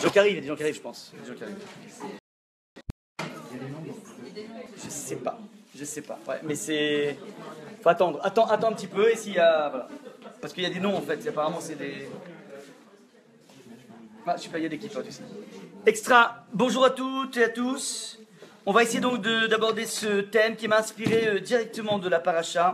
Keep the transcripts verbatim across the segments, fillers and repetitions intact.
gens qui arrivent, il y a des gens qui arrivent, je pense. Il y a des gens qui arrivent. Je sais pas, je sais pas. Ouais, mais c'est... Faut attendre, attends, attends un petit peu et s'il y a... Voilà. Parce qu'il y a des noms en fait, apparemment c'est des... Ah, je sais pas, il y a des kippot aussi. Extra, bonjour à toutes et à tous. On va essayer donc d'aborder ce thème qui m'a inspiré euh, directement de la paracha.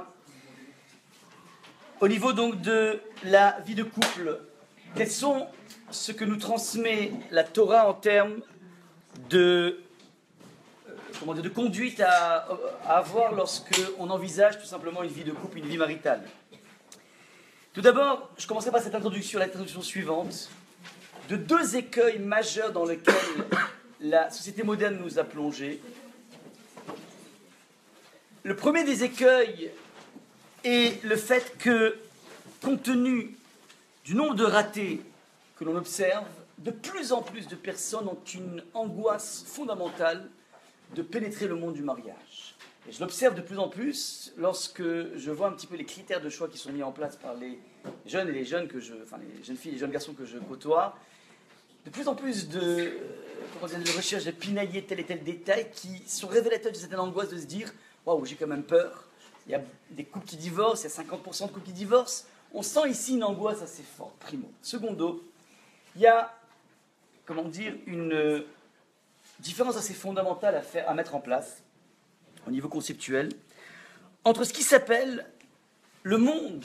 Au niveau donc de la vie de couple, quels sont ce que nous transmet la Torah en termes de, euh, comment dire, de conduite à, à avoir lorsque on envisage tout simplement une vie de couple, une vie maritale. Tout d'abord, je commencerai par cette introduction, l'introduction suivante, de deux écueils majeurs dans lesquels la société moderne nous a plongés. Le premier des écueils est le fait que, compte tenu du nombre de ratés que l'on observe, de plus en plus de personnes ont une angoisse fondamentale de pénétrer le monde du mariage. Et je l'observe de plus en plus lorsque je vois un petit peu les critères de choix qui sont mis en place par les jeunes et les jeunes que je, enfin les jeunes filles et les jeunes garçons que je côtoie. De plus en plus de, euh, comment dire, de recherches de pinailler tel et tel détail qui sont révélateurs de certaine angoisse de se dire « Waouh, j'ai quand même peur ». Il y a des couples qui divorcent, il y a cinquante pour cent de couples qui divorcent. On sent ici une angoisse assez forte, primo. Secondo, il y a, comment dire, une euh, différence assez fondamentale à, faire, à mettre en place, au niveau conceptuel, entre ce qui s'appelle le monde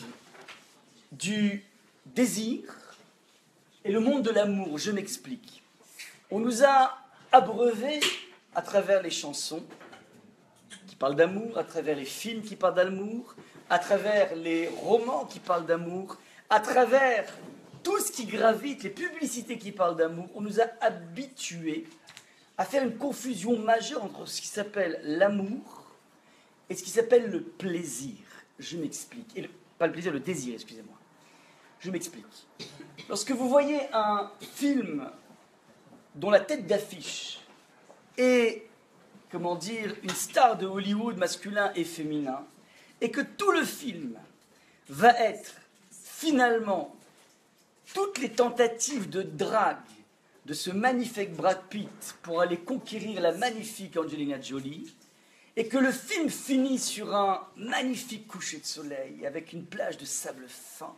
du désir et le monde de l'amour. Je m'explique. On nous a abreuvés à travers les chansons qui parlent d'amour, à travers les films qui parlent d'amour, à travers les romans qui parlent d'amour, à travers tout ce qui gravite, les publicités qui parlent d'amour. On nous a habitués à faire une confusion majeure entre ce qui s'appelle l'amour et ce qui s'appelle le plaisir. Je m'explique. Et le, pas le plaisir, le désir, excusez-moi. Je m'explique. Lorsque vous voyez un film dont la tête d'affiche est, comment dire, une star de Hollywood masculin et féminin, et que tout le film va être finalement toutes les tentatives de drague de ce magnifique Brad Pitt pour aller conquérir la magnifique Angelina Jolie, et que le film finit sur un magnifique coucher de soleil avec une plage de sable fin,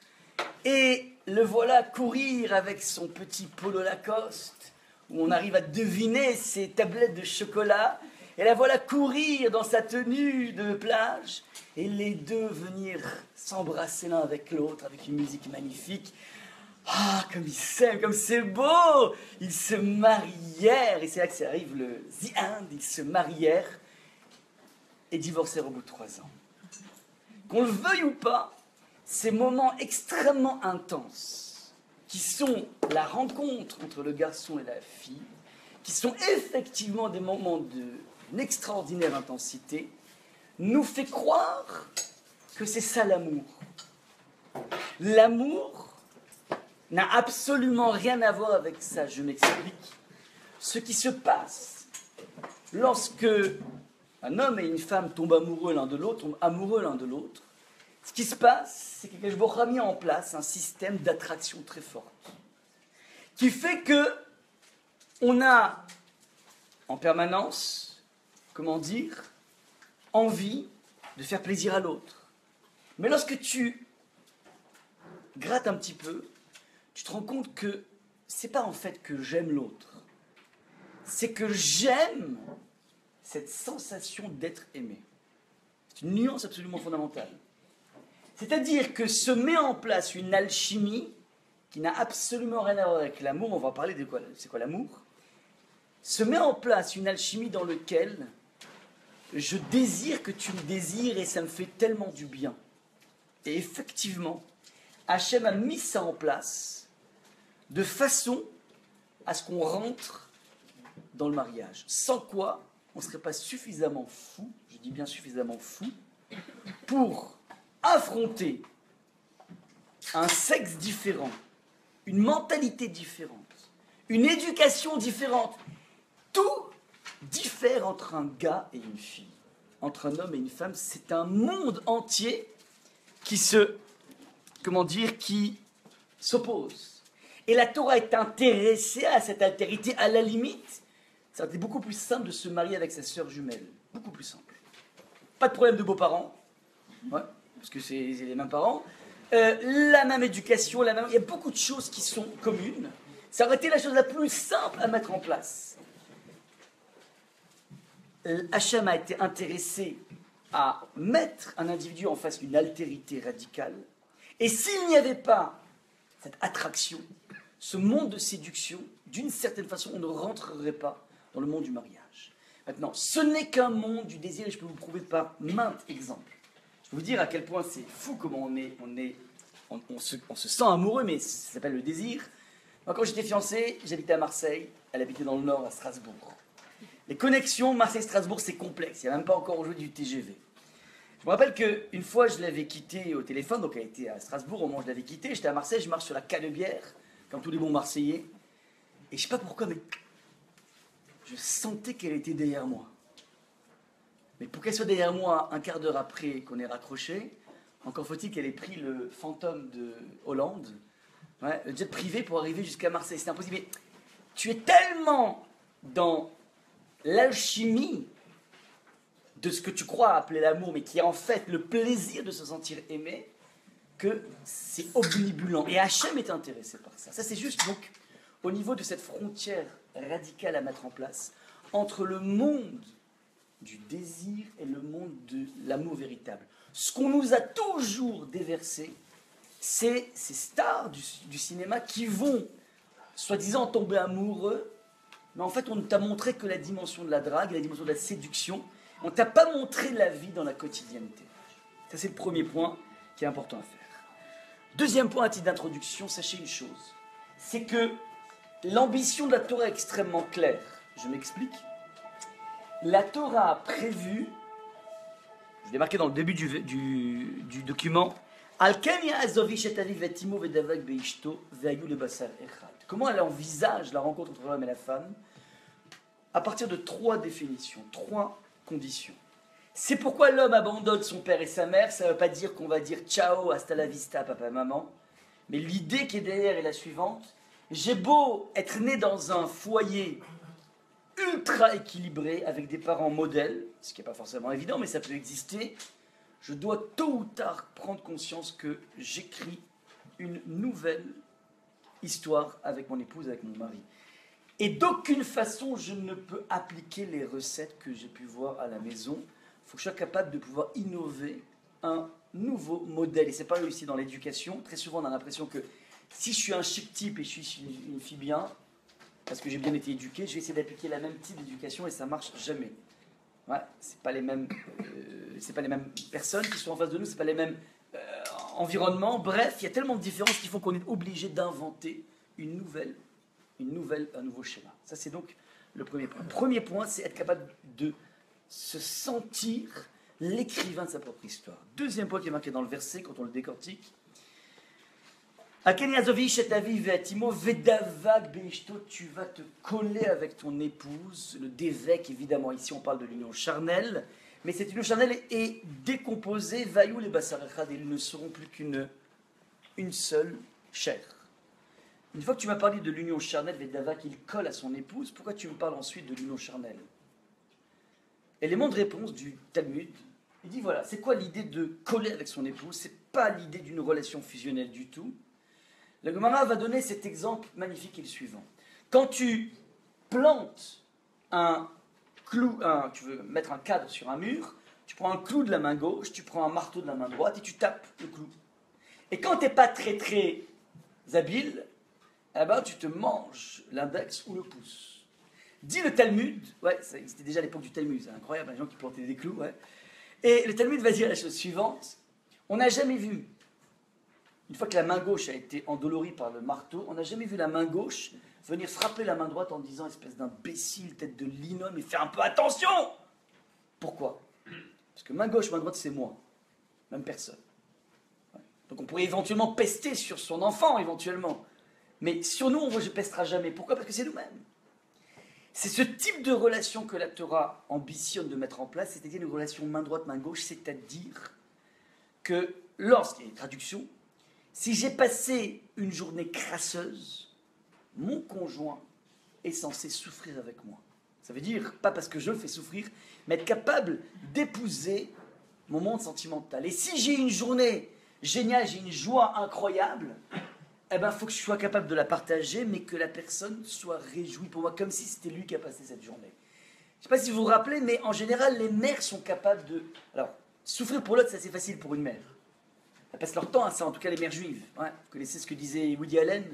et le voilà courir avec son petit polo Lacoste, où on arrive à deviner ses tablettes de chocolat, et la voilà courir dans sa tenue de plage, et les deux venir s'embrasser l'un avec l'autre, avec une musique magnifique. Ah, comme ils s'aiment, comme c'est beau! Ils se marièrent, et c'est là que ça arrive, le The End, ils se marièrent, et divorcèrent au bout de trois ans. Qu'on le veuille ou pas, ces moments extrêmement intenses, qui sont la rencontre entre le garçon et la fille, qui sont effectivement des moments d'une extraordinaire intensité, nous fait croire que c'est ça l'amour. L'amour n'a absolument rien à voir avec ça, je m'explique. Ce qui se passe lorsque un homme et une femme tombent amoureux l'un de l'autre, tombent amoureux l'un de l'autre, ce qui se passe, c'est que Akadosh Baruch Hu a mis en place un système d'attraction très fort, qui fait que on a en permanence, comment dire, envie de faire plaisir à l'autre. Mais lorsque tu grattes un petit peu, tu te rends compte que c'est pas en fait que j'aime l'autre, c'est que j'aime cette sensation d'être aimé. C'est une nuance absolument fondamentale. C'est-à-dire que se met en place une alchimie qui n'a absolument rien à voir avec l'amour. On va parler de quoi, c'est quoi l'amour? Se met en place une alchimie dans laquelle je désire que tu me désires et ça me fait tellement du bien. Et effectivement, Hachem a mis ça en place de façon à ce qu'on rentre dans le mariage. Sans quoi, on ne serait pas suffisamment fou, je dis bien suffisamment fou, pour affronter un sexe différent, une mentalité différente, une éducation différente. Tout diffère entre un gars et une fille, entre un homme et une femme. C'est un monde entier qui se, comment dire, qui s'oppose. Et la Torah est intéressée à cette altérité. À la limite, ça aurait été beaucoup plus simple de se marier avec sa sœur jumelle. Beaucoup plus simple. Pas de problème de beaux-parents. Ouais, parce que c'est les mêmes parents. Euh, la même éducation, la même... il y a beaucoup de choses qui sont communes. Ça aurait été la chose la plus simple à mettre en place. Hachem a été intéressé à mettre un individu en face d'une altérité radicale. Et s'il n'y avait pas cette attraction, ce monde de séduction, d'une certaine façon, on ne rentrerait pas dans le monde du mariage. Maintenant, ce n'est qu'un monde du désir, et je peux vous prouver par maintes exemples. Je peux vous dire à quel point c'est fou comment on est, on est, on, on, se, on se sent amoureux, mais ça s'appelle le désir. Moi, quand j'étais fiancé, j'habitais à Marseille, elle habitait dans le nord, à Strasbourg. Les connexions Marseille-Strasbourg, c'est complexe, il n'y a même pas encore aujourd'hui du T G V. Je me rappelle qu'une fois, je l'avais quittée au téléphone, donc elle était à Strasbourg, au moment où je l'avais quittée, j'étais à Marseille, je marche sur la Canebière, comme tous les bons Marseillais, et je sais pas pourquoi, mais je sentais qu'elle était derrière moi. Mais pour qu'elle soit derrière moi un quart d'heure après qu'on ait raccroché, encore faut-il qu'elle ait pris le fantôme de Hollande, ouais, le jet privé pour arriver jusqu'à Marseille. C'est impossible. Mais tu es tellement dans l'alchimie de ce que tu crois appeler l'amour, mais qui est en fait le plaisir de se sentir aimé, que c'est omnibulant. Et Hachem est intéressé par ça. Ça, c'est juste donc au niveau de cette frontière radicale à mettre en place entre le monde du désir et le monde de l'amour véritable. Ce qu'on nous a toujours déversé, c'est ces stars du, du cinéma qui vont, soi-disant, tomber amoureux, mais en fait, on ne t'a montré que la dimension de la drague, la dimension de la séduction. On ne t'a pas montré la vie dans la quotidienneté. Ça, c'est le premier point qui est important à faire. Deuxième point à titre d'introduction, sachez une chose, c'est que l'ambition de la Torah est extrêmement claire. Je m'explique. La Torah a prévu, je l'ai marqué dans le début du, du, du document, comment elle envisage la rencontre entre l'homme et la femme à partir de trois définitions, trois conditions. C'est pourquoi l'homme abandonne son père et sa mère. Ça ne veut pas dire qu'on va dire ciao, hasta la vista, papa, maman. Mais l'idée qui est derrière est la suivante. J'ai beau être né dans un foyer ultra équilibré, avec des parents modèles, ce qui n'est pas forcément évident, mais ça peut exister, je dois tôt ou tard prendre conscience que j'écris une nouvelle histoire avec mon épouse, avec mon mari. Et d'aucune façon, je ne peux appliquer les recettes que j'ai pu voir à la maison. Il faut que je sois capable de pouvoir innover un nouveau modèle. Et ce n'est pas réussi dans l'éducation. Très souvent, on a l'impression que si je suis un chic type et je suis une, une fille bien, parce que j'ai bien été éduqué, je vais essayer d'appliquer la même type d'éducation et ça ne marche jamais. Ouais, c'est pas les mêmes, euh, c'est pas les mêmes personnes qui sont en face de nous, c'est pas les mêmes euh, environnements. Bref, il y a tellement de différences qui font qu'on est obligé d'inventer une nouvelle, une nouvelle, un nouveau schéma. Ça, c'est donc le premier point. Le premier point, c'est être capable de se sentir l'écrivain de sa propre histoire. Deuxième point qui est marqué dans le verset, quand on le décortique, tu vas te coller avec ton épouse. Le dévec, évidemment, ici on parle de l'union charnelle, mais cette union charnelle est décomposée, vaillou les basarechad, ils ne seront plus qu'une une seule chair. Une fois que tu m'as parlé de l'union charnelle, Vedava qu'il colle à son épouse, pourquoi tu me parles ensuite de l'union charnelle? Élément de réponse du Talmud, il dit voilà, c'est quoi l'idée de coller avec son épouse? C'est pas l'idée d'une relation fusionnelle du tout. La Gemara va donner cet exemple magnifique qui est le suivant. Quand tu plantes un clou, un, tu veux mettre un cadre sur un mur, tu prends un clou de la main gauche, tu prends un marteau de la main droite et tu tapes le clou. Et quand tu n'es pas très très habile, eh ben, tu te manges l'index ou le pouce. Dit le Talmud, ouais, c'était déjà à l'époque du Talmud, c'est incroyable, les gens qui plantaient des clous, ouais. Et le Talmud va dire la chose suivante, on n'a jamais vu, une fois que la main gauche a été endolorie par le marteau, on n'a jamais vu la main gauche venir frapper la main droite en disant espèce d'imbécile, tête de linôme, mais fais un peu attention. Pourquoi? Parce que main gauche, main droite, c'est moi, même personne. Ouais. Donc on pourrait éventuellement pester sur son enfant, éventuellement. Mais sur nous, on ne pestera jamais. Pourquoi? Parce que c'est nous-mêmes. C'est ce type de relation que la Torah ambitionne de mettre en place, c'est-à-dire une relation main droite, main gauche, c'est-à-dire que lorsqu'il y a une traduction, si j'ai passé une journée crasseuse, mon conjoint est censé souffrir avec moi. Ça veut dire, pas parce que je le fais souffrir, mais être capable d'épouser mon monde sentimental. Et si j'ai une journée géniale, j'ai une joie incroyable, eh ben, il faut que je sois capable de la partager, mais que la personne soit réjouie pour moi, comme si c'était lui qui a passé cette journée. Je ne sais pas si vous vous rappelez, mais en général, les mères sont capables de... Alors, souffrir pour l'autre, c'est assez facile pour une mère. Elles passent leur temps à ça, en tout cas les mères juives. Ouais, vous connaissez ce que disait Woody Allen?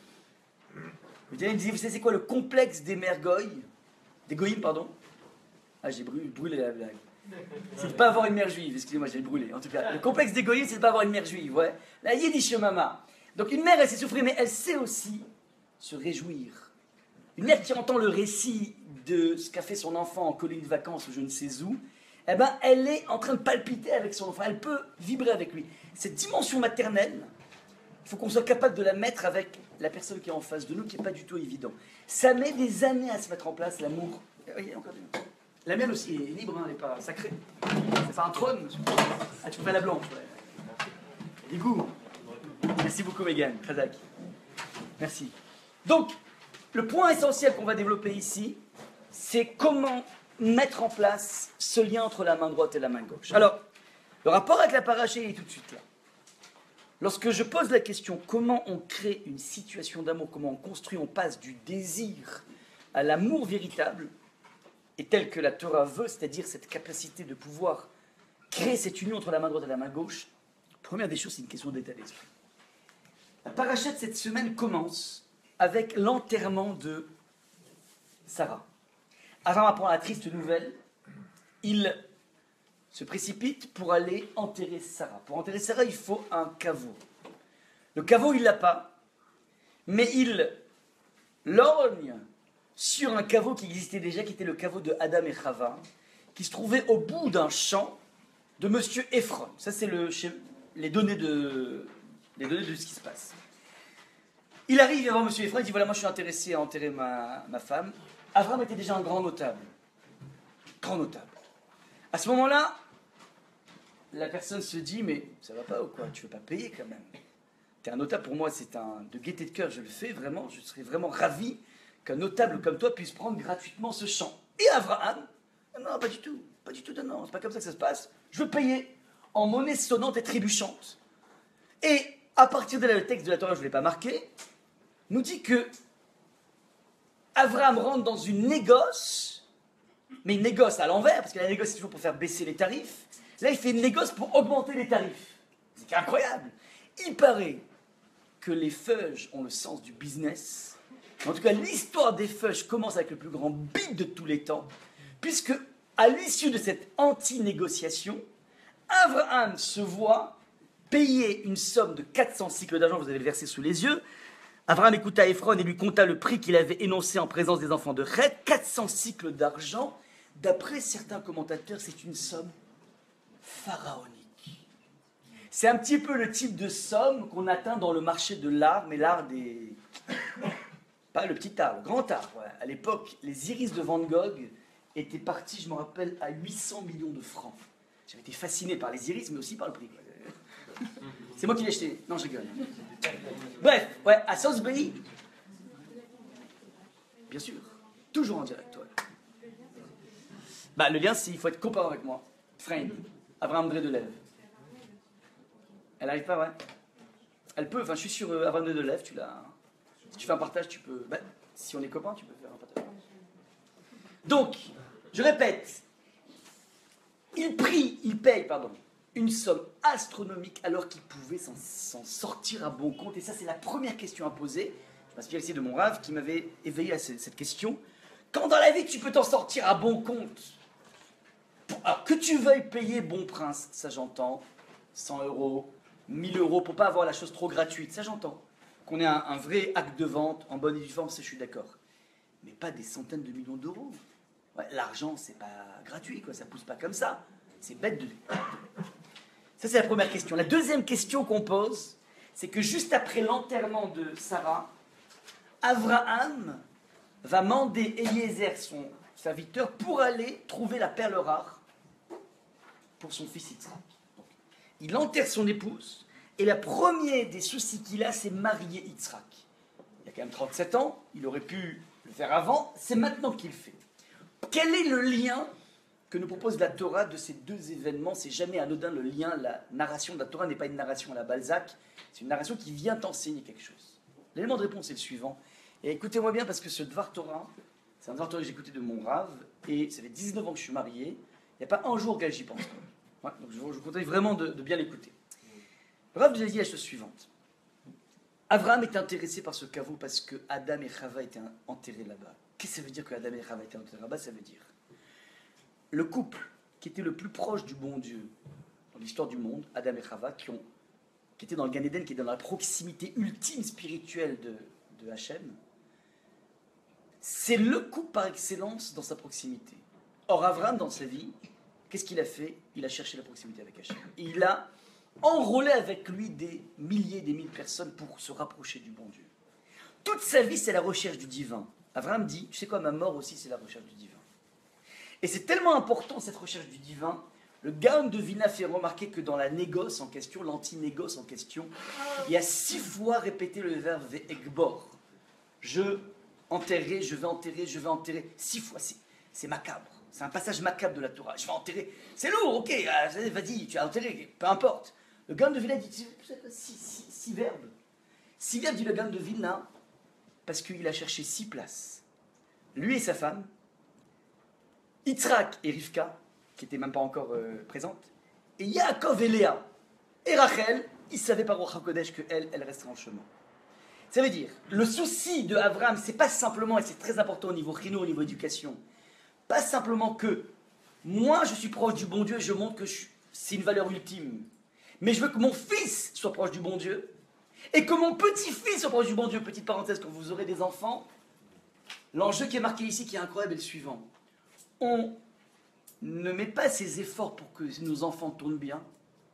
Woody Allen disait, vous savez c'est quoi le complexe des mères goy? Des goyim, pardon. Ah, j'ai brûlé, brûlé la blague. C'est de ne pas avoir une mère juive, excusez-moi, j'ai brûlé. En tout cas, le complexe des goyim, c'est de ne pas avoir une mère juive, ouais. La yiddish mama. Donc une mère, elle sait souffrir, mais elle sait aussi se réjouir. Une mère qui entend le récit de ce qu'a fait son enfant en colonie de vacances ou je ne sais où, eh ben, elle est en train de palpiter avec son enfant, elle peut vibrer avec lui. Cette dimension maternelle, il faut qu'on soit capable de la mettre avec la personne qui est en face de nous, qui n'est pas du tout évident. Ça met des années à se mettre en place, l'amour. Oui, encore une. La mienne aussi est libre, hein, elle n'est pas sacrée. C'est pas un trône. Ah, tu peux faire la blanche, ouais. Du goût. Merci beaucoup, Megan. Khazak. Merci. Donc, le point essentiel qu'on va développer ici, c'est comment mettre en place ce lien entre la main droite et la main gauche. Alors, le rapport avec la paraché est tout de suite là. Lorsque je pose la question comment on crée une situation d'amour, comment on construit, on passe du désir à l'amour véritable, et tel que la Torah veut, c'est-à-dire cette capacité de pouvoir créer cette union entre la main droite et la main gauche, première des choses, c'est une question d'état d'esprit. La paracha de cette semaine commence avec l'enterrement de Sarah. Abraham apprend la triste nouvelle, il se précipite pour aller enterrer Sarah. Pour enterrer Sarah, il faut un caveau. Le caveau, il ne l'a pas, mais il lorgne sur un caveau qui existait déjà, qui était le caveau de Adam et Chava, qui se trouvait au bout d'un champ de Monsieur Ephron. Ça, c'est le, les, données de, les données de ce qui se passe. Il arrive, il va voir Monsieur Ephron, il dit, voilà, moi je suis intéressé à enterrer ma, ma femme. Abraham était déjà un grand notable. Grand notable. À ce moment-là, la personne se dit, mais ça va pas ou quoi? Tu veux pas payer quand même? T'es un notable, pour moi, c'est un de gaieté de cœur, je le fais vraiment, je serais vraiment ravi qu'un notable comme toi puisse prendre gratuitement ce champ. Et Abraham, non, pas du tout, pas du tout, non, non, c'est pas comme ça que ça se passe. Je veux payer en monnaie sonnante et trébuchante. Et à partir de là, le texte de la Torah, je ne l'ai pas marqué, nous dit que Abraham rentre dans une négoce, mais une négoce à l'envers, parce que la négoce c'est toujours pour faire baisser les tarifs. Là, il fait une négoce pour augmenter les tarifs. C'est incroyable. Il paraît que les feuges ont le sens du business. En tout cas, l'histoire des feuges commence avec le plus grand bid de tous les temps, puisque à l'issue de cette anti-négociation, Abraham se voit payer une somme de quatre cents cycles d'argent, vous avez le verset sous les yeux. Abraham écouta Ephron et lui compta le prix qu'il avait énoncé en présence des enfants de Chet, quatre cents cycles d'argent. D'après certains commentateurs, c'est une somme pharaonique. C'est un petit peu le type de somme qu'on atteint dans le marché de l'art, mais l'art des... Pas le petit art, le grand art. Ouais. À l'époque, les iris de Van Gogh étaient partis, je me rappelle, à huit cents millions de francs. J'avais été fasciné par les iris, mais aussi par le prix. C'est moi qui l'ai acheté. Non, je rigole. Bref, ouais, à Salisbury, bien sûr, toujours en direct. Ouais. Bah, le lien, c'est il faut être copain avec moi. Friend, Abraham Dredelev. Elle arrive pas, ouais. Elle peut, enfin, je suis sur euh, Abraham Dredelev, tu l'as. Si tu fais un partage, tu peux. Bah, si on est copains, tu peux faire un partage. Donc, je répète, il prie, il paye, pardon, une somme astronomique alors qu'il pouvait s'en, s'en sortir à bon compte. Et ça, c'est la première question à poser. Je m'inspire ici de mon rave qui m'avait éveillé à cette question. Quand dans la vie, tu peux t'en sortir à bon compte, alors que tu veuilles payer bon prince, ça j'entends, cent euros, mille euros, pour pas avoir la chose trop gratuite, ça j'entends. Qu'on ait un, un vrai acte de vente en bonne et due forme, ça je suis d'accord. Mais pas des centaines de millions d'euros. Ouais, l'argent, c'est pas gratuit, quoi, ça pousse pas comme ça. C'est bête de... Ça, c'est la première question. La deuxième question qu'on pose, c'est que juste après l'enterrement de Sarah, Abraham va mander Eliezer, son serviteur, pour aller trouver la perle rare pour son fils Yitzhak. Il enterre son épouse, et le premier des soucis qu'il a, c'est marier Yitzhak. Il y a a quand même trente-sept ans, il aurait pu le faire avant, c'est maintenant qu'il le fait. Quel est le lien que nous propose la Torah de ces deux événements? C'est jamais anodin le lien, la narration de la Torah n'est pas une narration à la Balzac, c'est une narration qui vient t'enseigner quelque chose. L'élément de réponse est le suivant, et écoutez-moi bien parce que ce Dvar Torah, c'est un Dvar Torah que j'ai écouté de mon Rav, et ça fait dix-neuf ans que je suis marié, il n'y a pas un jour que j'y pense. Ouais, donc je vous conseille vraiment de, de bien l'écouter. Le Rav nous a dit la chose suivante. Abraham était intéressé par ce caveau parce que Adam et Chava étaient enterrés là-bas. Qu'est-ce que ça veut dire que Adam et Chava étaient enterrés là-bas? Ça veut dire le couple qui était le plus proche du bon Dieu dans l'histoire du monde, Adam et Chava, qui, ont, qui étaient dans le Gan Eden, qui est dans la proximité ultime spirituelle de, de Hachem, c'est le couple par excellence dans sa proximité. Or, Abraham, dans sa vie, qu'est-ce qu'il a fait? Il a cherché la proximité avec Hachem. Et il a enrôlé avec lui des milliers, des mille personnes pour se rapprocher du bon Dieu. Toute sa vie, c'est la recherche du divin. Abraham dit, tu sais quoi, ma mort aussi, c'est la recherche du divin. Et c'est tellement important, cette recherche du divin, le Gaon de Vilna fait remarquer que dans la négoce en question, l'anti-négoce en question, il y a six fois répété le verbe ve'egbor. Je enterrer, je vais enterrer, je vais enterrer. Six fois, c'est, c'est macabre. C'est un passage macabre de la Torah. Je vais enterrer. C'est lourd, ok, vas-y, tu as enterré, peu importe. Le Gaon de Vilna dit six, six, six, six verbes. Six verbes, dit le Gaon de Vilna, parce qu'il a cherché six places. Lui et sa femme, Yitzhak et Rivka, qui n'étaient même pas encore euh, présentes, et Yaakov et Léa, et Rachel, ils savaient par Ruach HaKodesh qu'elle, elle resterait en chemin. Ça veut dire, le souci de Abraham, c'est pas simplement, et c'est très important au niveau chino, au niveau éducation, pas simplement que moi je suis proche du bon Dieu et je montre que je, c'est une valeur ultime, mais je veux que mon fils soit proche du bon Dieu, et que mon petit-fils soit proche du bon Dieu. Petite parenthèse, quand vous aurez des enfants, l'enjeu qui est marqué ici, qui est incroyable, est le suivant. On ne met pas ses efforts pour que nos enfants tournent bien,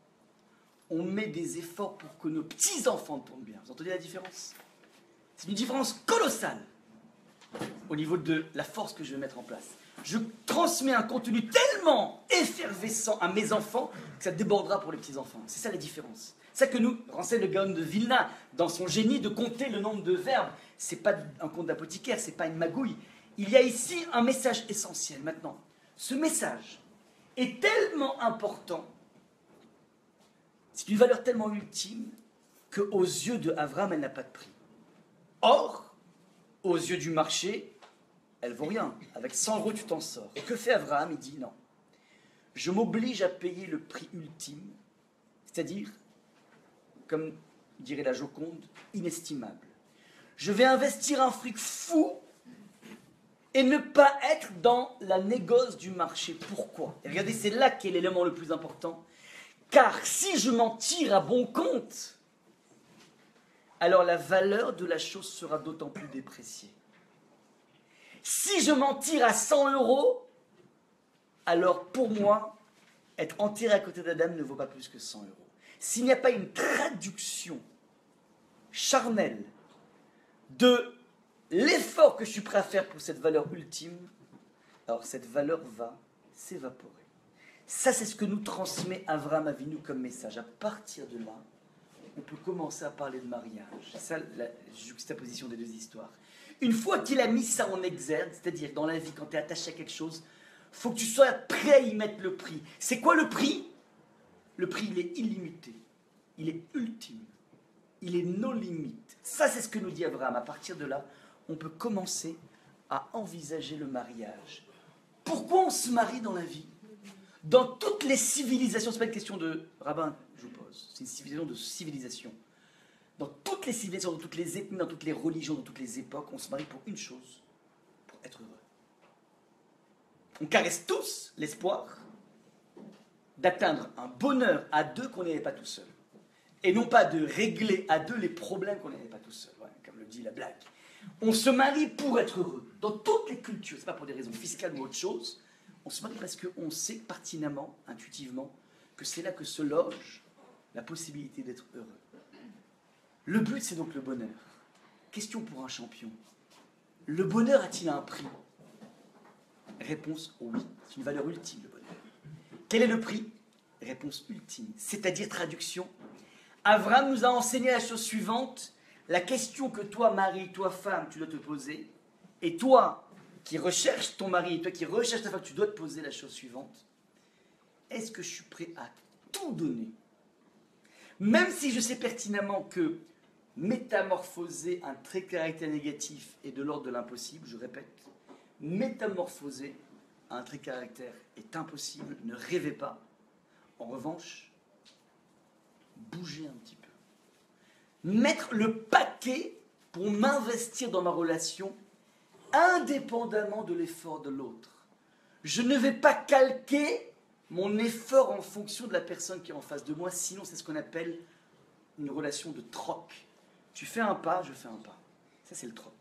on met des efforts pour que nos petits-enfants tournent bien. Vous entendez la différence? C'est une différence colossale au niveau de la force que je vais mettre en place. Je transmets un contenu tellement effervescent à mes enfants que ça débordera pour les petits-enfants. C'est ça la différence. C'est ça que nous renseigne le Gaon de Vilna dans son génie de compter le nombre de verbes. C'est pas un conte d'apothicaire, c'est pas une magouille. Il y a ici un message essentiel. Maintenant, ce message est tellement important, c'est une valeur tellement ultime qu'aux yeux de Abraham, elle n'a pas de prix. Or, aux yeux du marché, elle vaut rien. Avec cent euros, tu t'en sors. Et que fait Abraham? Il dit non. Je m'oblige à payer le prix ultime, c'est-à-dire, comme dirait la Joconde, inestimable. Je vais investir un fric fou et ne pas être dans la négoce du marché. Pourquoi? Et regardez, c'est là qu'est l'élément le plus important. Car si je m'en tire à bon compte, alors la valeur de la chose sera d'autant plus dépréciée. Si je m'en tire à cent euros, alors pour moi, être enterré à côté d'Adam ne vaut pas plus que cent euros. S'il n'y a pas une traduction charnelle de l'effort que je suis prêt à faire pour cette valeur ultime, alors cette valeur va s'évaporer. Ça, c'est ce que nous transmet Avraham Avinu comme message. À partir de là, on peut commencer à parler de mariage. C'est ça la juxtaposition des deux histoires. Une fois qu'il a mis ça en exergue, c'est-à-dire dans la vie, quand tu es attaché à quelque chose, il faut que tu sois prêt à y mettre le prix. C'est quoi le prix? Le prix, il est illimité. Il est ultime. Il est nos limites. Ça, c'est ce que nous dit Abraham. À partir de là, on peut commencer à envisager le mariage. Pourquoi on se marie dans la vie? Dans toutes les civilisations, ce n'est pas une question de rabbin, je vous pose, c'est une civilisation de civilisation. Dans toutes les civilisations, dans toutes les ethnies, dans toutes les religions, dans toutes les époques, on se marie pour une chose, pour être heureux. On caresse tous l'espoir d'atteindre un bonheur à deux qu'on n'avait pas tout seul. Et non pas de régler à deux les problèmes qu'on n'avait pas tout seul, ouais, comme le dit la blague. On se marie pour être heureux. Dans toutes les cultures, ce n'est pas pour des raisons fiscales ou autre chose, on se marie parce qu'on sait pertinemment, intuitivement, que c'est là que se loge la possibilité d'être heureux. Le but, c'est donc le bonheur. Question pour un champion. Le bonheur a-t-il un prix? Réponse, oui. C'est une valeur ultime, le bonheur. Quel est le prix? Réponse ultime. C'est-à-dire, traduction, Abraham nous a enseigné la chose suivante. la question que toi, mari, toi, femme, tu dois te poser, et toi qui recherches ton mari, et toi qui recherches ta femme, tu dois te poser la chose suivante. Est-ce que je suis prêt à tout donner? Même si je sais pertinemment que métamorphoser un trait de caractère négatif est de l'ordre de l'impossible, je répète, métamorphoser un trait de caractère est impossible, ne rêvez pas. En revanche, bougez un petit peu. Mettre le paquet pour m'investir dans ma relation indépendamment de l'effort de l'autre. Je ne vais pas calquer mon effort en fonction de la personne qui est en face de moi, sinon c'est ce qu'on appelle une relation de troc. Tu fais un pas, je fais un pas. Ça, c'est le troc.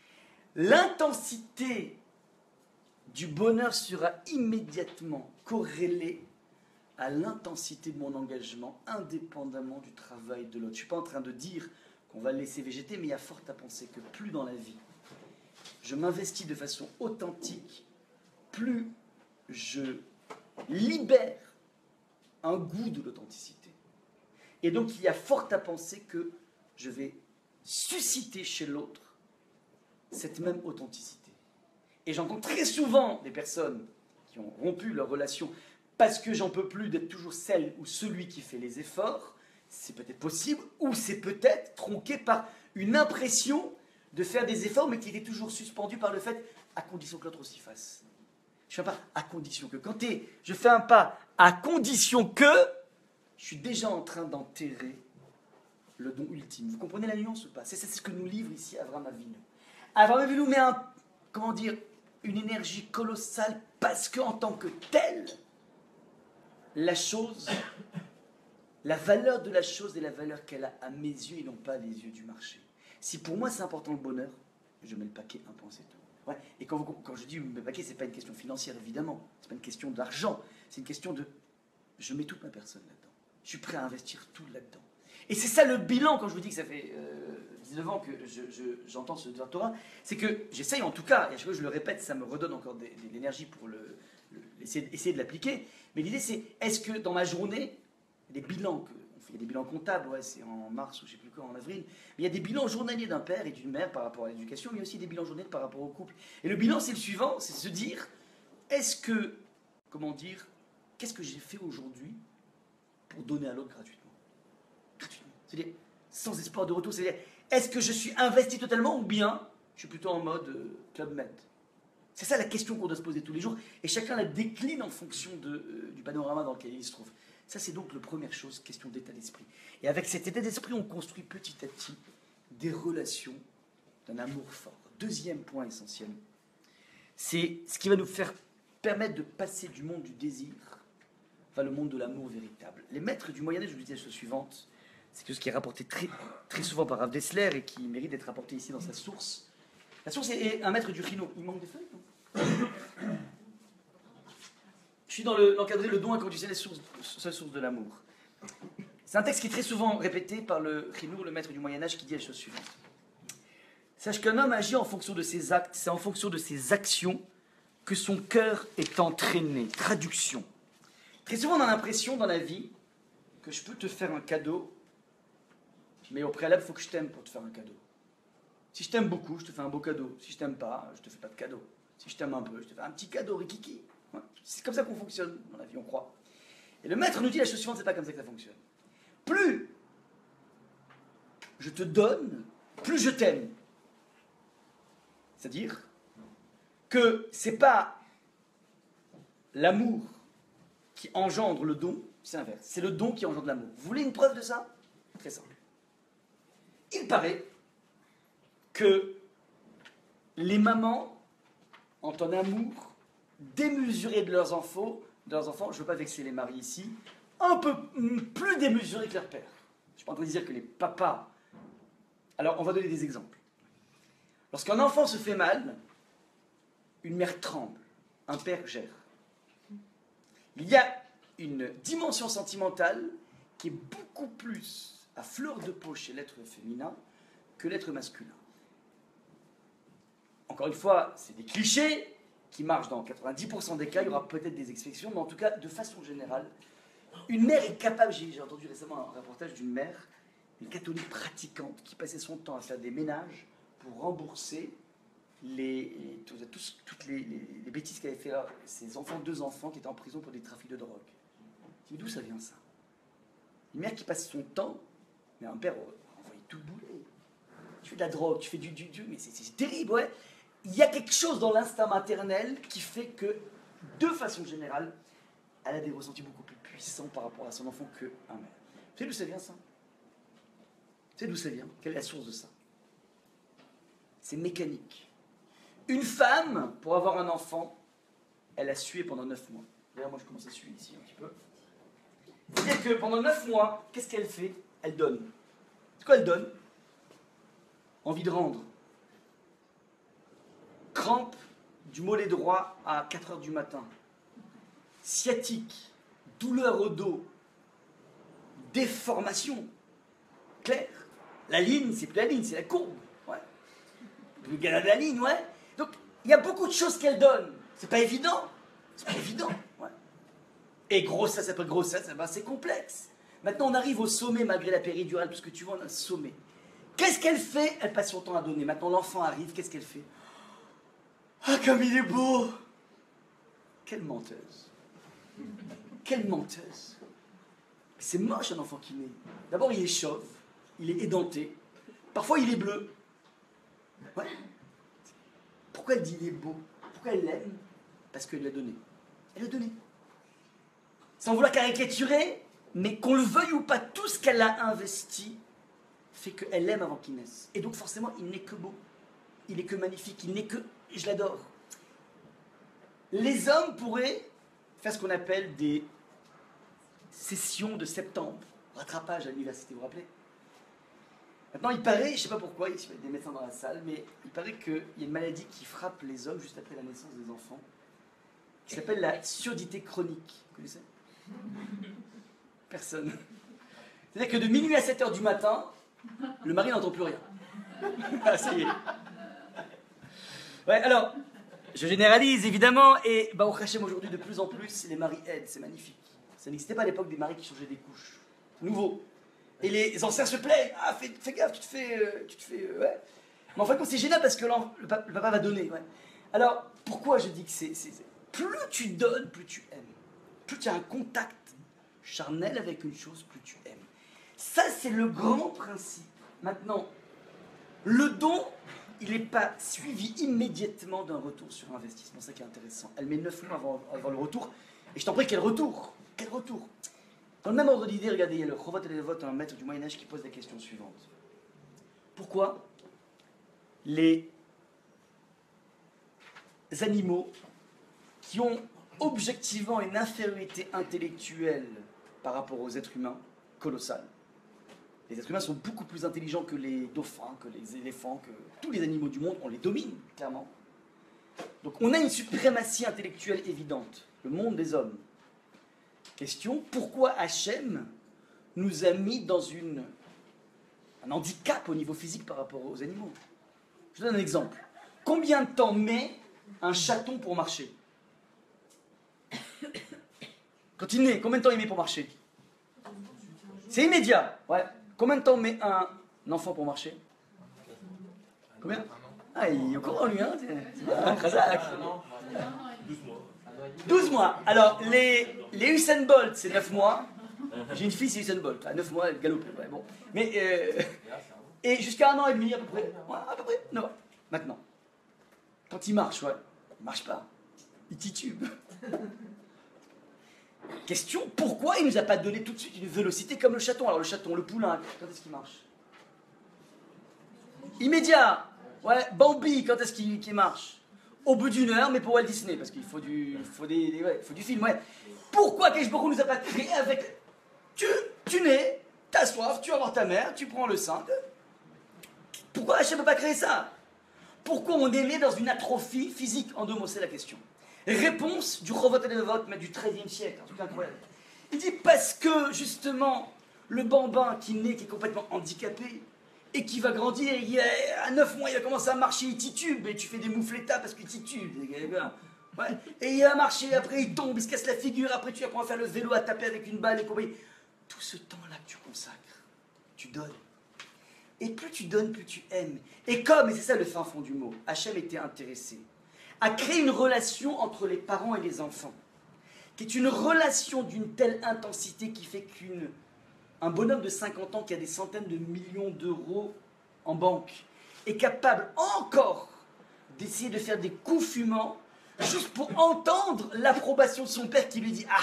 L'intensité du bonheur sera immédiatement corrélée à l'intensité de mon engagement, indépendamment du travail de l'autre. Je ne suis pas en train de dire qu'on va le laisser végéter, mais il y a fort à penser que plus dans la vie, je m'investis de façon authentique, plus je libère un goût de l'authenticité. Et donc, il y a fort à penser que je vais susciter chez l'autre cette même authenticité. Et j'entends très souvent des personnes qui ont rompu leur relation parce que j'en peux plus d'être toujours celle ou celui qui fait les efforts. C'est peut-être possible, ou c'est peut-être tronqué par une impression de faire des efforts, mais qui était toujours suspendu par le fait, à condition que l'autre aussi fasse. Je fais un pas à condition que. Quand t'es, je fais un pas à condition que, je suis déjà en train d'enterrer le don ultime. Vous comprenez la nuance ou pas? C'est ce que nous livre ici Avraham Avinu. Avraham Avinu met un, comment dire, une énergie colossale parce qu'en tant que telle, la chose, la valeur de la chose est la valeur qu'elle a à mes yeux et non pas les yeux du marché. Si pour moi c'est important le bonheur, je mets le paquet, un point, c'est tout. Ouais. Et quand, vous, quand je dis le paquet, c'est pas une question financière, évidemment. C'est pas une question d'argent. C'est une question de, je mets toute ma personne là-dedans. Je suis prêt à investir tout là-dedans. Et c'est ça le bilan, quand je vous dis que ça fait euh, dix-neuf ans que je, je, j'entends ce devoir Torah, c'est que j'essaye en tout cas, et à chaque fois que je le répète, ça me redonne encore de, de l'énergie pour le, le, essayer, essayer de l'appliquer. Mais l'idée c'est, est-ce que dans ma journée, les bilans, que, il y a des bilans comptables, ouais, c'est en mars ou je ne sais plus quand, en avril, mais il y a des bilans journaliers d'un père et d'une mère par rapport à l'éducation, mais aussi des bilans journaliers par rapport au couple. Et le bilan c'est le suivant, c'est se dire, est-ce que, comment dire, qu'est-ce que j'ai fait aujourd'hui pour donner à l'autre gratuitement? Gratuitement. C'est-à-dire, sans espoir de retour, c'est-à-dire, est-ce que je suis investi totalement ou bien je suis plutôt en mode euh, Club Med? C'est ça la question qu'on doit se poser tous les jours, et chacun la décline en fonction de, euh, du panorama dans lequel il se trouve. Ça, c'est donc la première chose, question d'état d'esprit. Et avec cet état d'esprit, on construit petit à petit des relations d'un amour fort. Deuxième point essentiel, c'est ce qui va nous faire permettre de passer du monde du désir vers le monde de l'amour véritable. Les maîtres du Moyen-Âge nous disaient la chose suivante, c'est que ce qui est rapporté très, très souvent par Rav Dessler et qui mérite d'être rapporté ici dans sa source. La source est un maître du Chino. Il manque des feuilles, non? Je suis dans l'encadrer le, le don inconditionnel, seule source de l'amour. C'est un texte qui est très souvent répété par le Chinour, le maître du Moyen-Âge, qui dit la chose suivante. Sache qu'un homme agit en fonction de ses actes, c'est en fonction de ses actions que son cœur est entraîné. Traduction. Très souvent, on a l'impression dans la vie que je peux te faire un cadeau, mais au préalable, il faut que je t'aime pour te faire un cadeau. Si je t'aime beaucoup, je te fais un beau cadeau. Si je t'aime pas, je te fais pas de cadeau. Si je t'aime un peu, je te fais un petit cadeau rikiki. C'est comme ça qu'on fonctionne dans la vie, on croit. Et le maître nous dit la chose suivante, c'est pas comme ça que ça fonctionne. Plus je te donne, plus je t'aime. C'est-à-dire que c'est pas l'amour qui engendre le don, c'est l'inverse. C'est le don qui engendre l'amour. Vous voulez une preuve de ça? Très simple. Il paraît que les mamans ont un amour démesuré de leurs enfants, de leurs enfants, je ne veux pas vexer les maris ici, un peu plus démesuré que leur père. Je ne suis pas en train de dire que les papas... Alors, on va donner des exemples. Lorsqu'un enfant se fait mal, une mère tremble, un père gère. Il y a une dimension sentimentale qui est beaucoup plus à fleur de peau chez l'être féminin que l'être masculin. Encore une fois, c'est des clichés qui marchent dans quatre-vingt-dix pour cent des cas, il y aura peut-être des exceptions, mais en tout cas, de façon générale, une mère est capable, j'ai entendu récemment un reportage d'une mère une catholique pratiquante qui passait son temps à faire des ménages pour rembourser les, les, tout, tous, toutes les, les, les bêtises qu'avaient fait là, ses enfants, deux enfants qui étaient en prison pour des trafics de drogue. Mais d'où ça vient ça? Une mère qui passe son temps, mais un père envoie tout bouler. Tu fais de la drogue, tu fais du... du, du mais c'est terrible, ouais. Il y a quelque chose dans l'instinct maternel qui fait que, de façon générale, elle a des ressentis beaucoup plus puissants par rapport à son enfant qu'un mère. Vous savez d'où ça vient, ça? Vous savez d'où ça vient? Quelle est la source de ça? C'est mécanique. Une femme, pour avoir un enfant, elle a sué pendant neuf mois. D'ailleurs, moi, je commence à suer ici un petit peu. C'est-à-dire que pendant neuf mois, qu'est-ce qu'elle fait? Elle donne. C'est quoi elle donne? Envie de rendre. Crampe du mollet droit à quatre heures du matin. Sciatique. Douleur au dos. Déformation. Claire. La ligne, c'est plus la ligne, c'est la courbe. Ouais. Le gars de la ligne, ouais. Donc, il y a beaucoup de choses qu'elle donne. C'est pas évident. C'est pas évident. Ouais. Et grossesse après grossesse, ben c'est complexe. Maintenant, on arrive au sommet malgré la péridurale, parce que tu vois, on a un sommet. Qu'est-ce qu'elle fait? Elle passe son temps à donner. Maintenant, l'enfant arrive, qu'est-ce qu'elle fait? Ah, comme il est beau! Quelle menteuse. Quelle menteuse. C'est moche un enfant qui naît. D'abord, il est chauve, il est édenté, parfois il est bleu. Ouais. Pourquoi elle dit il est beau? Pourquoi elle l'aime? Parce qu'elle l'a donné. Elle l'a donné. Sans vouloir caricaturer, mais qu'on le veuille ou pas, tout ce qu'elle a investi fait qu'elle l'aime avant qu'il naisse. Et donc forcément, il n'est que beau. Il n'est que magnifique. Il n'est que... Je l'adore. Les hommes pourraient faire ce qu'on appelle des sessions de septembre. Rattrapage à l'université, vous vous rappelez? Maintenant, il paraît, je ne sais pas pourquoi, il y a des médecins dans la salle, mais il paraît qu'il y a une maladie qui frappe les hommes juste après la naissance des enfants, qui s'appelle la surdité chronique. Vous connaissez? Personne. C'est-à-dire que de minuit à sept heures du matin, le mari n'entend plus rien. Ah, ça y est. Ouais, alors, je généralise évidemment, et bah, au Hachem aujourd'hui, de plus en plus, les maris aident, c'est magnifique. Ça n'existait pas à l'époque des maris qui changeaient des couches. Nouveau. Et les anciens se plaignent. Ah, fais, fais gaffe, tu te fais. Euh, tu te fais euh, ouais. Mais en fait, c'est génial parce que le papa, le papa va donner. Ouais. Alors, pourquoi je dis que c'est. Plus tu donnes, plus tu aimes. Plus tu as un contact charnel avec une chose, plus tu aimes. Ça, c'est le grand principe. Maintenant, le don, il n'est pas suivi immédiatement d'un retour sur investissement. C'est ça qui est intéressant. Elle met neuf mois avant, avant le retour. Et je t'en prie, quel retour? Quel retour? Dans le même ordre d'idée, regardez, il y a le Chovot et le Levot, un maître du Moyen-Âge qui pose la question suivante. Pourquoi les animaux qui ont objectivement une infériorité intellectuelle par rapport aux êtres humains colossale, les êtres humains sont beaucoup plus intelligents que les dauphins, que les éléphants, que tous les animaux du monde, on les domine, clairement. Donc on a une suprématie intellectuelle évidente, le monde des hommes. Question, pourquoi Hachem nous a mis dans une, un handicap au niveau physique par rapport aux animaux? Je vous donne un exemple. Combien de temps met un chaton pour marcher? Quand il naît, combien de temps il met pour marcher? C'est immédiat. Ouais. Combien de temps met un enfant pour marcher? Combien? Ah, il est au courant, lui, hein? douze mois. Alors, les, les Usain Bolt, c'est neuf mois. J'ai une fille, c'est Usain Bolt. À neuf mois, elle galope. Ouais, bon. Mais, euh, et jusqu'à un an et demi, à peu près. Ouais, à peu près. Non. Maintenant, quand il marche, ouais, il marche pas. Il titube. Question, pourquoi il ne nous a pas donné tout de suite une vélocité comme le chaton? Alors, le chaton, le poulain, quand est-ce qu'il marche? Immédiat. Ouais, Bambi, quand est-ce qu'il qu'il marche? Au bout d'une heure, mais pour Walt Disney, parce qu'il faut du, faut des, des, ouais, faut du film, ouais. Pourquoi Kadosh Baruch Hu nous a pas créé avec... Tu, tu nais, t'as soif, tu vas voir ta mère, tu prends le sein. Pourquoi Hachem ne peut pas créer ça? Pourquoi on est né dans une atrophie physique? En deux mots, c'est la question. Réponse du Chovot et Levot, mais du treizième siècle, un truc incroyable. Il dit parce que, justement, le bambin qui naît, qui est complètement handicapé, et qui va grandir, il a, à neuf mois, il va commencer à marcher, il titube, et tu fais des moufletas parce qu'il titube. Ouais. Et il va marcher, après il tombe, il se casse la figure, après tu apprends à faire le vélo, à taper avec une balle et compagnie. Tout ce temps-là que tu consacres, tu donnes. Et plus tu donnes, plus tu aimes. Et comme, et c'est ça le fin fond du mot, Hachem était intéressé à créer une relation entre les parents et les enfants, qui est une relation d'une telle intensité qui fait qu'un bonhomme de cinquante ans qui a des centaines de millions d'euros en banque est capable encore d'essayer de faire des coups fumants juste pour entendre l'approbation de son père qui lui dit « Ah,